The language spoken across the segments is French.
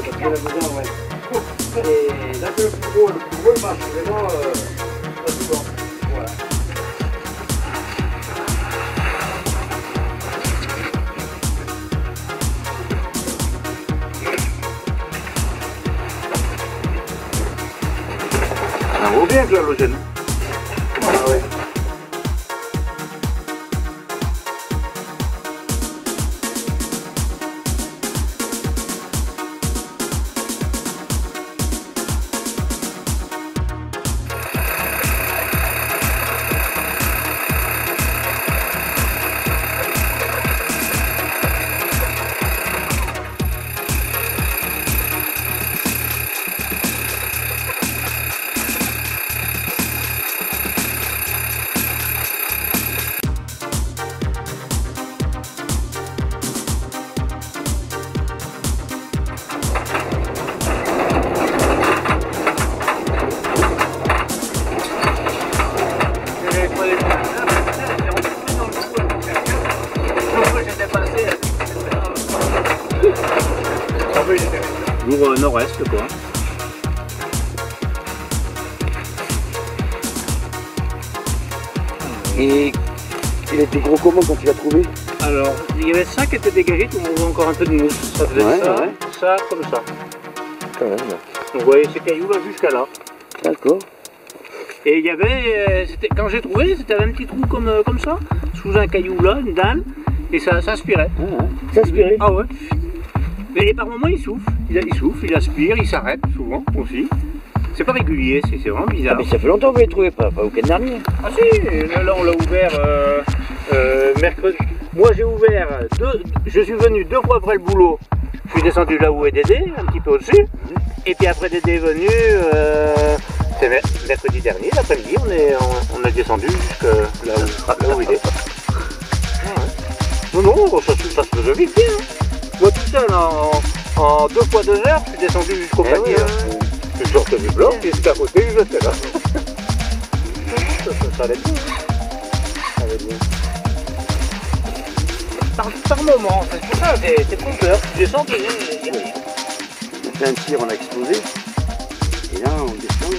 parce qu'il a besoin, ouais. Et là, c'est le plus gros, il marche vraiment pas souvent. Voilà. Ça vaut bien que l'halogène. Ah ouais. Lourd nord-est quoi. Et il était gros comment quand tu l'as trouvé? Alors, il y avait ça qui était dégagé, tout le monde voit encore un peu de mousse. Ça faisait Ouais, ça, ouais. ça, comme ça. Quand même. Donc vous voyez ces cailloux là jusqu'à là. D'accord. Et il y avait, quand j'ai trouvé, c'était un petit trou comme ça, sous un caillou là, une dalle, et ça aspirait. Ah, ouais. Ça aspirait. Ah ouais. Et par moments il souffle, il souffle, il aspire, il s'arrête souvent aussi. C'est pas régulier, c'est vraiment bizarre. Ah, mais ça fait longtemps que vous l'avez trouvé, pas au week-end dernier. Ah si, là on l'a ouvert mercredi. Moi j'ai ouvert, je suis venu 2 fois après le boulot. Je suis descendu là où est Dédé, un petit peu au-dessus. Et puis après Dédé est venu, c'est mercredi dernier, l'après-midi, on est descendu jusqu'à là où il est. Ah ouais. Non, ça se faisait vite bien. Moi tout seul, en 2 fois 2 heures, je suis descendu jusqu'au panier. Je sortais du bloc et c'était à côté, j'étais là. Ça allait bien. Ça allait bien. Par moment, c'est pour ça, c'est trompeur. Tu descends, tu dis, On a fait un tir, on a explosé. Et là, on descend.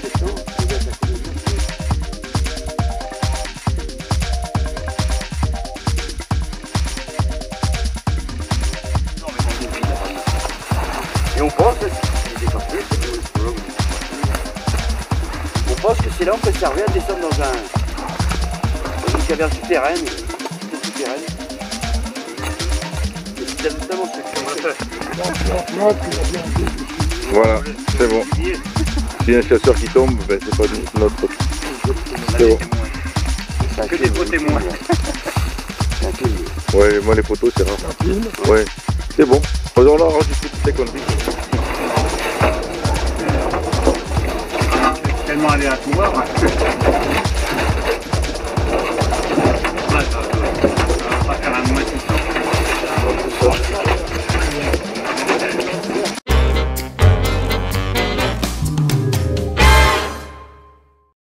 Et on pense que c'est là on peut servir à descendre dans une caverne souterraine, Et c'est notamment ce Voilà, c'est bon. S'il y a un chasseur qui tombe, ben, c'est pas notre faute. C'est bon. que des faux témoins. Ouais, moi les photos c'est rare. Ouais, c'est bon. On en enregistre toutes ces conneries. Tellement aléatoire.